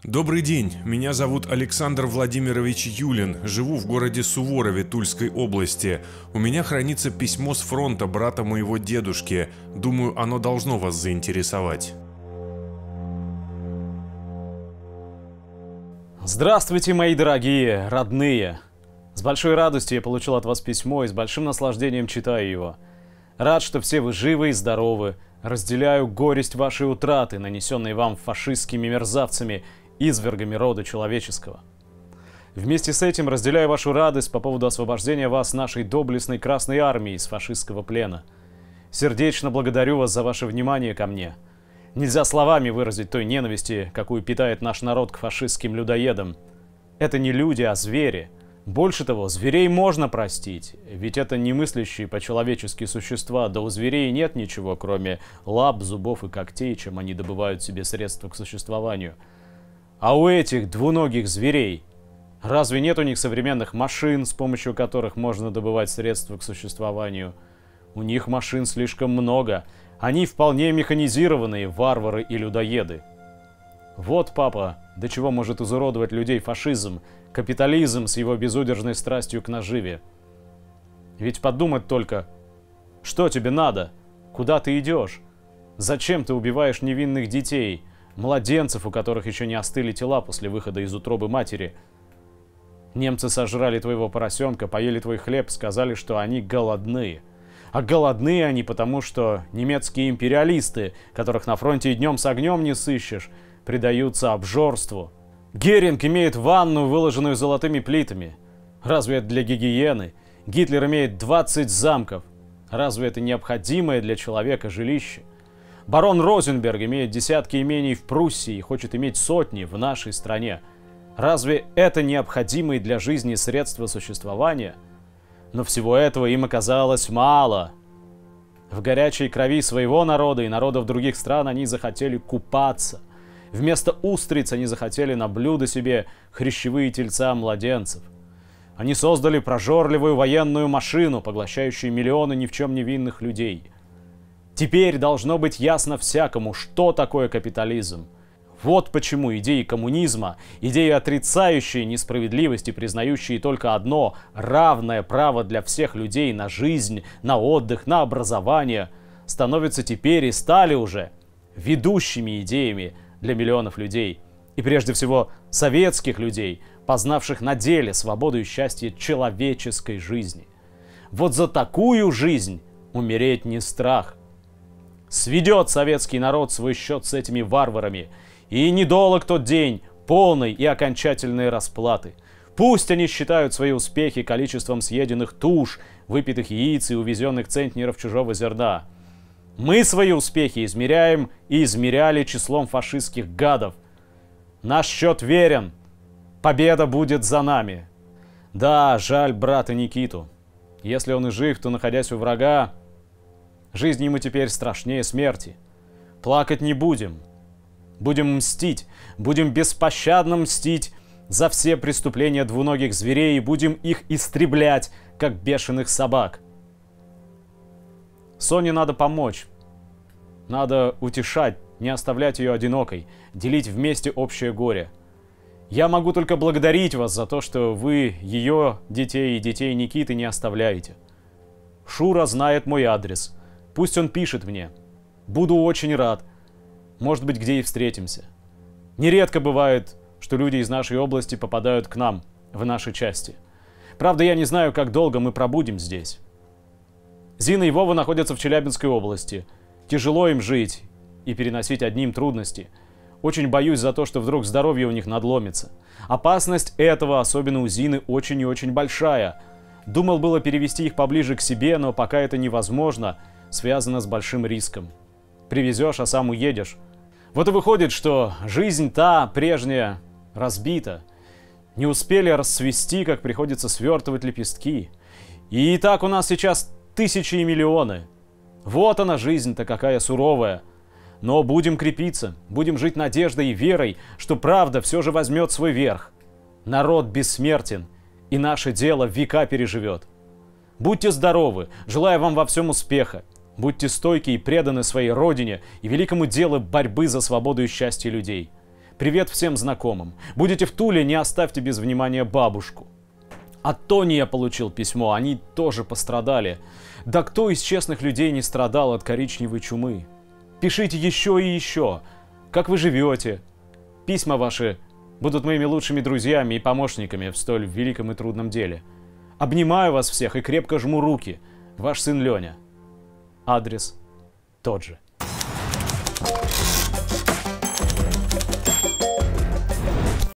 Добрый день, меня зовут Александр Владимирович Юлин, живу в городе Суворове Тульской области. У меня хранится письмо с фронта брата моего дедушки. Думаю, оно должно вас заинтересовать. Здравствуйте, мои дорогие, родные! С большой радостью я получил от вас письмо и с большим наслаждением читаю его. Рад, что все вы живы и здоровы. Разделяю горесть вашей утраты, нанесенной вам фашистскими мерзавцами, извергами рода человеческого. Вместе с этим разделяю вашу радость по поводу освобождения вас нашей доблестной Красной Армии из фашистского плена. Сердечно благодарю вас за ваше внимание ко мне. Нельзя словами выразить той ненависти, какую питает наш народ к фашистским людоедам. Это не люди, а звери. Больше того, зверей можно простить, ведь это немыслящие по-человечески существа, да у зверей нет ничего, кроме лап, зубов и когтей, чем они добывают себе средства к существованию. А у этих двуногих зверей, разве нет у них современных машин, с помощью которых можно добывать средства к существованию? У них машин слишком много, они вполне механизированные варвары и людоеды. Вот, папа, до чего может изуродовать людей фашизм, капитализм с его безудержной страстью к наживе. Ведь подумать только, что тебе надо, куда ты идешь, зачем ты убиваешь невинных детей, младенцев, у которых еще не остыли тела после выхода из утробы матери. Немцы сожрали твоего поросенка, поели твой хлеб, сказали, что они голодные. А голодные они потому, что немецкие империалисты, которых на фронте и днем с огнем не сыщешь, предаются обжорству. Геринг имеет ванну, выложенную золотыми плитами. Разве это для гигиены? Гитлер имеет 20 замков. Разве это необходимое для человека жилище? Барон Розенберг имеет десятки имений в Пруссии и хочет иметь сотни в нашей стране. Разве это необходимые для жизни средства существования? Но всего этого им оказалось мало. В горячей крови своего народа и народов других стран они захотели купаться. Вместо устриц они захотели на блюдо себе хрящевые тельца младенцев. Они создали прожорливую военную машину, поглощающую миллионы ни в чем не винных людей. Теперь должно быть ясно всякому, что такое капитализм. Вот почему идеи коммунизма, идеи, отрицающие несправедливость и признающие только одно – равное право для всех людей на жизнь, на отдых, на образование, становятся теперь и стали уже ведущими идеями для миллионов людей, и прежде всего советских людей, познавших на деле свободу и счастье человеческой жизни. Вот за такую жизнь умереть не страх. Сведет советский народ свой счет с этими варварами, и недолг тот день полной и окончательной расплаты. Пусть они считают свои успехи количеством съеденных туш, выпитых яиц и увезенных центнеров чужого зерна. Мы свои успехи измеряем и измеряли числом фашистских гадов. Наш счет верен. Победа будет за нами. Да, жаль брата Никиту. Если он и жив, то, находясь у врага, жизнь ему теперь страшнее смерти. Плакать не будем. Будем мстить. Будем беспощадно мстить за все преступления двуногих зверей и будем их истреблять, как бешеных собак. Соне надо помочь. Надо утешать, не оставлять ее одинокой, делить вместе общее горе. Я могу только благодарить вас за то, что вы ее детей и детей Никиты не оставляете. Шура знает мой адрес. Пусть он пишет мне. Буду очень рад. Может быть, где и встретимся. Нередко бывает, что люди из нашей области попадают к нам, в наши части. Правда, я не знаю, как долго мы пробудем здесь. Зина и Вова находятся в Челябинской области. Тяжело им жить и переносить одним трудности. Очень боюсь за то, что вдруг здоровье у них надломится. Опасность этого, особенно у Зины, очень и очень большая. Думал было перевести их поближе к себе, но пока это невозможно, связано с большим риском. Привезешь, а сам уедешь. Вот и выходит, что жизнь та, прежняя, разбита. Не успели расцвести, как приходится свертывать лепестки. И так у нас сейчас тысячи и миллионы. Вот она жизнь-то какая суровая. Но будем крепиться, будем жить надеждой и верой, что правда все же возьмет свой верх. Народ бессмертен, и наше дело века переживет. Будьте здоровы, желаю вам во всем успеха. Будьте стойки и преданы своей родине и великому делу борьбы за свободу и счастье людей. Привет всем знакомым. Будете в Туле, не оставьте без внимания бабушку. От Тони я получил письмо, они тоже пострадали. Да кто из честных людей не страдал от коричневой чумы? Пишите еще и еще. Как вы живете? Письма ваши будут моими лучшими друзьями и помощниками в столь великом и трудном деле. Обнимаю вас всех и крепко жму руки. Ваш сын Леня. Адрес тот же.